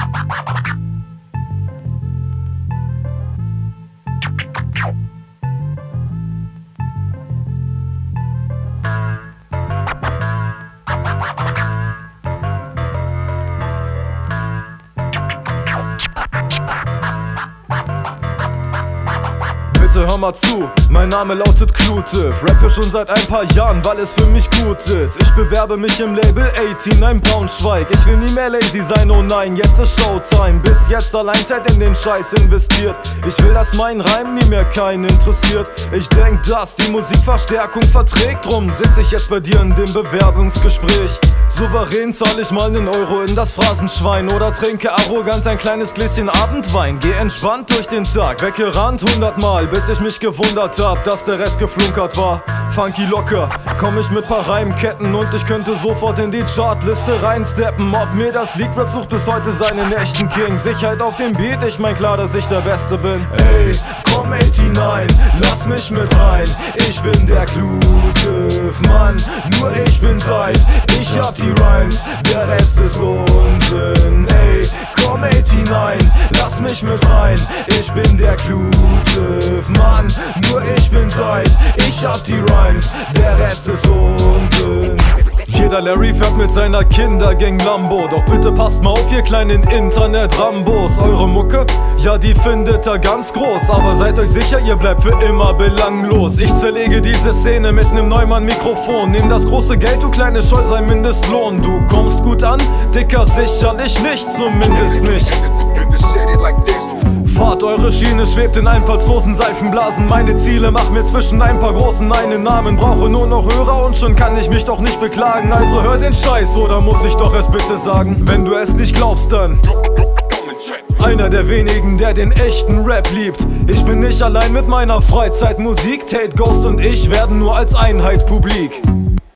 Bitte hör mal zu, mein Name lautet Clutive. Rappe schon seit ein paar Jahren, weil es für mich gut ist. Ich bewerbe mich im Label 18, ein Braunschweig. Ich will nie mehr lazy sein, oh nein, jetzt ist Showtime. Bis jetzt allein Zeit in den Scheiß investiert. Ich will, dass mein Reim nie mehr keinen interessiert. Ich denk, dass die Musikverstärkung verträgt. Drum sitz ich jetzt bei dir in dem Bewerbungsgespräch. Souverän zahl ich mal nen Euro in das Phrasenschwein. Oder trinke arrogant ein kleines Gläschen Abendwein. Geh entspannt durch den Tag, weggerannt 100-mal, bis ich mich gewundert hab, dass der Rest geflunkert war. Funky locker, komm ich mit paar Reimketten und ich könnte sofort in die Chartliste reinsteppen. Ob mir das liegt, Rap sucht bis heute seinen echten King. Sicherheit auf dem Beat, ich mein klar, dass ich der Beste bin. Ey, komm 89, lass mich mit rein. Ich bin der Clutive, Mann, nur ich bin Zeit. Ich hab die Rhymes, der Rest ist Unsinn. Ey, komm 89, lass mich mit rein. Ich bin der Clutive, Mann, nur ich bin Zeit. Ich hab die Rhymes, der Rest ist Unsinn. Jeder Larry fährt mit seiner Kindergang Lambo. Doch bitte passt mal auf, ihr kleinen Internet-Rambos. Eure Mucke, ja die findet er ganz groß. Aber seid euch sicher, ihr bleibt für immer belanglos. Ich zerlege diese Szene mit nem Neumann-Mikrofon. Nimm das große Geld, du kleine Scheu, sei Mindestlohn. Du kommst gut an, Dicker, sicherlich nicht, zumindest nicht. Fahrt eure Schiene, schwebt in einfallslosen Seifenblasen. Meine Ziele machen mir zwischen ein paar großen einen Namen. Brauche nur noch Hörer und schon kann ich mich doch nicht beklagen. Also hör den Scheiß, oder muss ich doch erst bitte sagen? Wenn du es nicht glaubst, dann einer der wenigen, der den echten Rap liebt. Ich bin nicht allein mit meiner Freizeitmusik. Tate, Ghost und ich werden nur als Einheit publik.